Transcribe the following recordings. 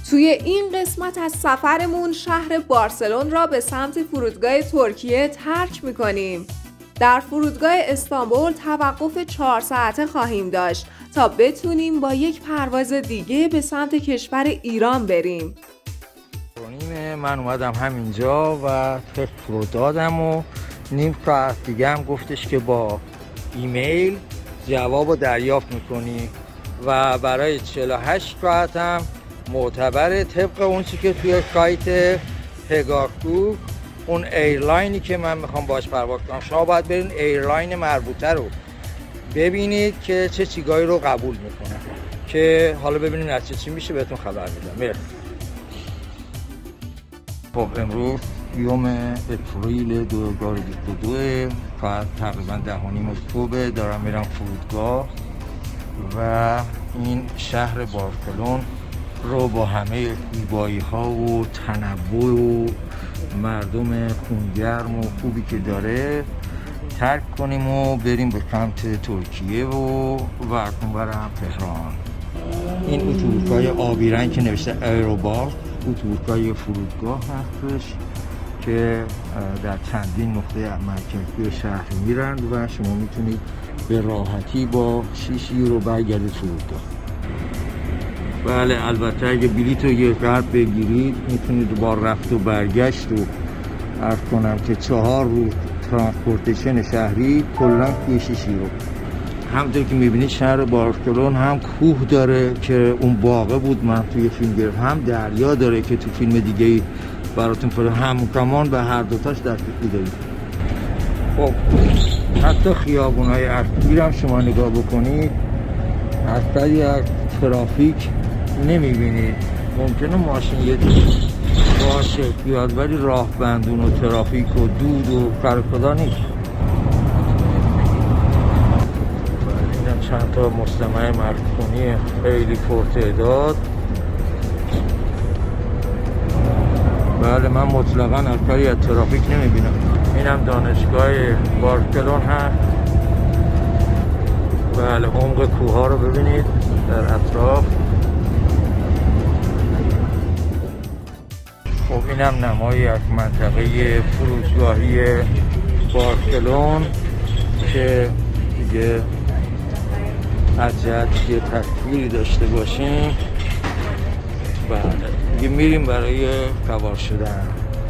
توی این قسمت از سفرمون شهر بارسلون را به سمت فرودگاه ترکیه ترک می‌کنیم. در فرودگاه استانبول توقف 4 ساعته خواهیم داشت تا بتونیم با یک پرواز دیگه به سمت کشور ایران بریم. من اومدم همینجا و تست رو دادم و نیم ساعت دیگه هم گفتش که با ایمیل جواب رو دریافت میکنی و برای 48 ساعت هم معتبره طبق اون چی که توی سایت پگاسوس اون ایرلاینی که من میخوام باش پرواز کنم. شما باید برین ایرلاین مربوطه رو ببینید که چه چیزایی رو قبول میکنه که حالا ببینید از چی میشه بهتون خبر میدم. مرسی. خب امروز یوم اپریل 2022 ساعت تقریبا 10:30 صبح دارم میرم فرودگاه و این شهر بارسلون رو با همه زیبایی ها و تنوع و مردم خونگرم و خوبی که داره ترک کنیم و بریم به سمت ترکیه و برم تهران. این اتوبوس‌های آبی رنگ که نوشته ایروباس اتوبوس‌های فرودگاه هستش که در چندین نقطه مرکزی شهر میرند و شما میتونید به راحتی با 6 یورو برگردید فرودگاه. بله البته اگه بلیط رو یه قرب بگیرید میتونید با رفت و برگشت و عرض کنم که 4 روز ترانسپورتیشن شهری کلا 6 یورو. همونطور که میبینید شهر بارسلون هم کوه داره که اون باغه بود من توی فیلم گرفتم، هم دریا داره که تو فیلم دیگه براتون همزمان به هر دوتاش دسترسی دارید. خب حتی خیابون‌های اصلی هم شما نگاه بکنید اثری از ترافیک نمیبینید. ممکنه ماشین یه باشه بیاد ولی راه بندون و ترافیک و دود و سرصدا نیست. اینم چند تا مجتمع مرکونی خیلی پرتعداد. بله من مطلقاً اثری از ترافیک نمیبینم. اینم دانشگاه بارسلون هست. بله عمق کوه ها رو ببینید در اطراف. خب اینم نمایی از منطقه فرودگاهی بارسلون که دیگه از جهت یه تصویری داشته باشیم. بله دیگه میریم برای سوار شدن.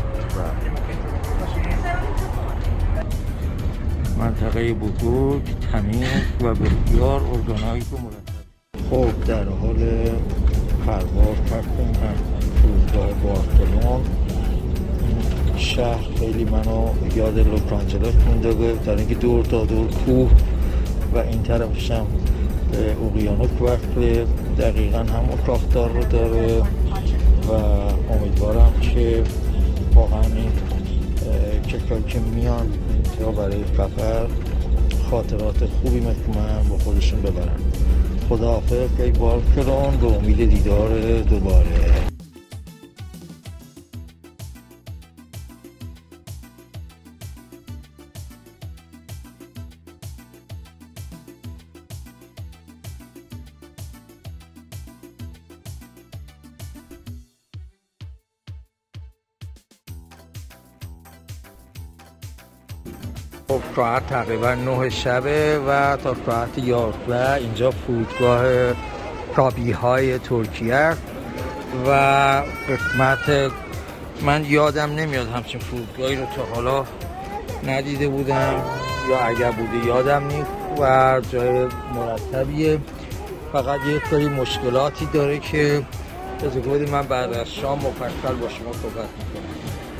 منطقه بزرگ، تمیز و بسیار ارگانایز و مرتب. خب در حال پرواز هستیم از فرودگاه بارسلون. شهر خیلی منو یاد لس آنجلس میندازه در اینکه دور تا دور کوه و این طرفش هم اقیانوس وصله. دقیقا همون ساختار رو داره و امیدوارم که واقعا این کسایی که میان اینجا برای سفر خاطرات خوبی مثل من با خودشون ببرن. خداحافظ ای بارسلون، به امید دیدار دوباره. خب ساعت تقریبا 9 شبه و تا ساعت 11 اینجا فرودگاه تابیهای ترکیه و قسمت من یادم نمیاد همچین فرودگاهی رو تا حالا ندیده بودم یا اگر بوده یادم نیست و جای مرتبیه. فقط یه سری مشکلاتی داره که اجازه بدید من بعد از شام مفصل با شما صحبت میکنم.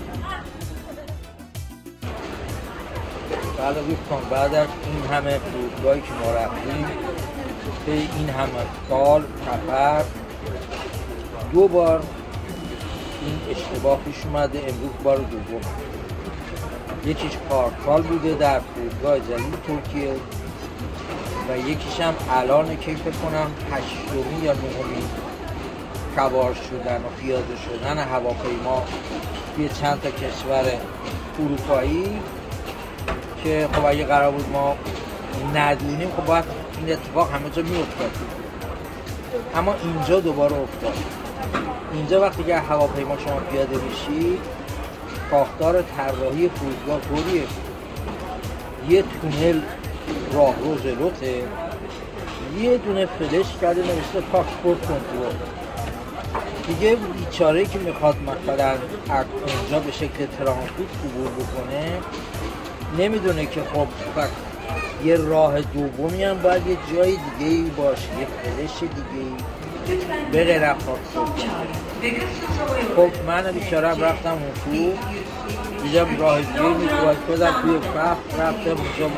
بعد دوستان بعد از این همه فرودگاهی که ما رفتیم این همه سال سفر 2 بار این اشتباه پیش اومده. امروز بار دوم. یکیش پارسال بوده در فرودگاه جدید ترکیه و یکیش هم الان که فکر کنم 8مین یا 9مین سوار شدن و پیاده شدن هواپیما توی چند تا کشور اروپایی که خب اگه قرار بود ما ندونیم خب باید این اتفاق همه جا میافتاد، اما اینجا دوباره افتاد. اینجا وقتی که هواپیما شما پیاده میشید، ساختار طراحی فرودگاه طوریه، یه تونل راهرو جلوته، یه دونه فلش کرده نوشته پاسپورت کنترل. دیگه بیچاره‌ای که میخواد مثلا اونجا به شکل ترانزیت عبور بکنه نمیدونه که خب یه راه دومی هم باید یه جای دیگه‌ای باشه، یه فلش دیگه‌ای به غیر از پاسپورت. خب من بیچاره رفتم اون تو، دیدم راه دیگه میتواید بدم توی فخت، رفتم اونجا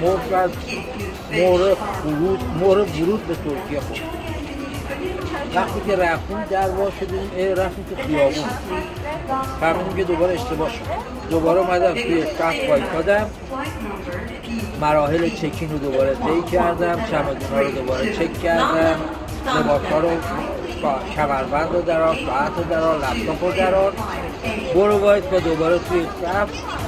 مهر ورود به ترکیه. خود وقتی که رفتیم در وا شدیم، رفتیم تو خیابون، فهمیدیم که دوباره اشتباه شد. دوباره اومدم توی فخت وایسادم، مراحل چکین رو دوباره طی کردم، چمدون‌ها رو دوباره چک کردم، لباس‌ها رو، کمربند رو درآر، ساعت رو درآر، لپتاپ رو درآر، برو وایس و دوباره توی صف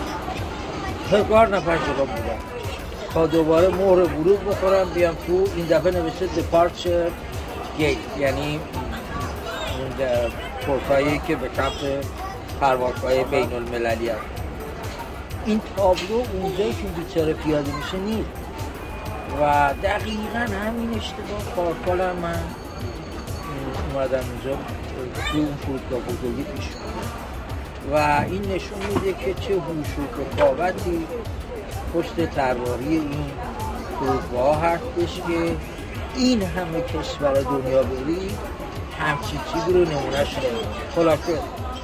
1000 نفر جلو بودم تا دوباره مهر ورود بخورم بیام تو. این دفعه نوشته departure gate، یعنی اون پورتایی که به سمت پروازهای بین المللی هست. این تابلو اونجایی که بیچاره پیاده میشه نیست و دقیقا همین اشتباه پارسال من اومدم اینجا توی اون فرودگاه بزرگی پیش و این نشون میده که چه هوش و رقابتی پشت طراحی این فرودگاه هستش که این همه کشور دنیا بری همچین چیزی رو نمونهش نمید. خلاصه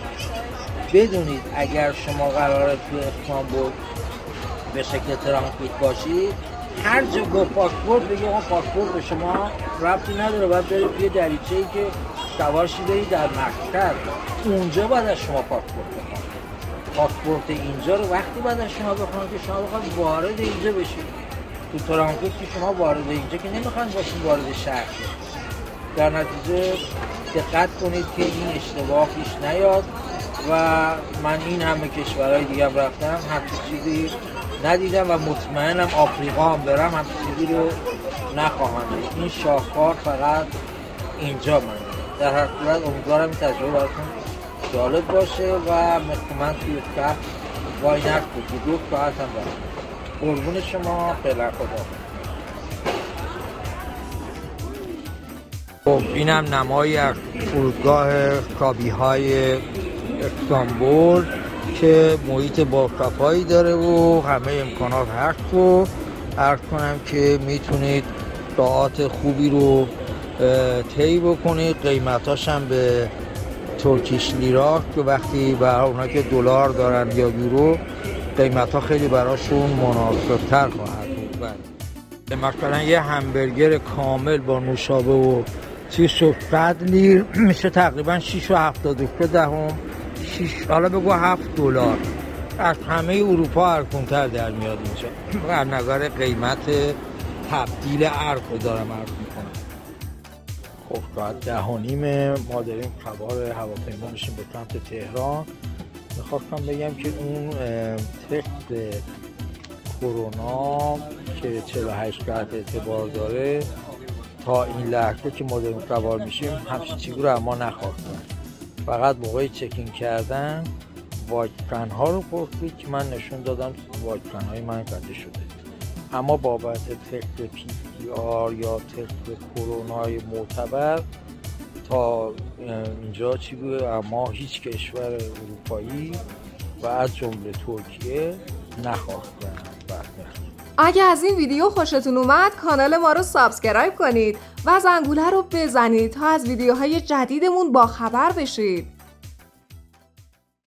بدونید اگر شما قراره توی استانبول به شکل ترانزیت باشید، هر جا گفت پاسپورت بگه اون پاسپورت به شما ربطی نداره، باید برید توی دریچه‌ای که سوارشی برید در مقصد، اونجا باید از شما پاسپورت بخواد. پاسپورت اینجا رو وقتی باید از شما بخواد که شما بخواد وارد اینجا بشید. تو ترانزیت که شما وارد اینجا که نمیخواید باشید وارد شهر. در نتیجه دقت کنید که این اشتباه پیش نیاد و من این همه کشورهای دیگه هم رفتم همچین چیزی ندیدم و مطمئنم آفریقا هم برم همچین چیزی رو نخواهم دید. این شاهکار فقط اینجا من در هر صورت امیدوارم این تجربه براتون جالب باشه و مثل من توی صف وای نکشید که 2 ساعت هم برم. قربون شما، فعلا خدا. خب اینم نمایی از فرودگاه کابی‌های استانبول که محیط باصفایی داره و همه امکانات هست و عرض کنم که میتونید ساعات خوبی رو طی بکنید. قیمتاش هم به ترکیش لیرا که وقتی برای اونا که دلار دارن یا یورو قیمت‌ها خیلی براشون مناسب‌تر خواهد بود. مثلا یه همبرگر کامل با نوشابه و 300 لیر میشه تقریبا 6.73 حالا بگو $7 از همه اروپا ارزون‌تر در میاد اینجا. از نظر قیمت تبدیل ارز دارم عرض میکنم. خب ساعت 10:30 ما داریم سوار هواپیما میشیم به سمت تهران. میخواستم بگم که اون تست کرونا که 48 ساعت اعتبار داره تا این لحظه که ما داریم سوار میشیم همچین چیزی رو اما نخواستن. فقط موقعی چکین کردن واکسن ها رو پرسید که من نشون دادم واکسن های من زده شده، اما بابت تست PCR یا تست کرونای معتبر تا اینجا چی بود، اما هیچ کشور اروپایی و از جمله ترکیه نخواستن. اگه از این ویدیو خوشتون اومد کانال ما رو سابسکرایب کنید و زنگوله رو بزنید تا از ویدیوهای جدیدمون با خبر بشید.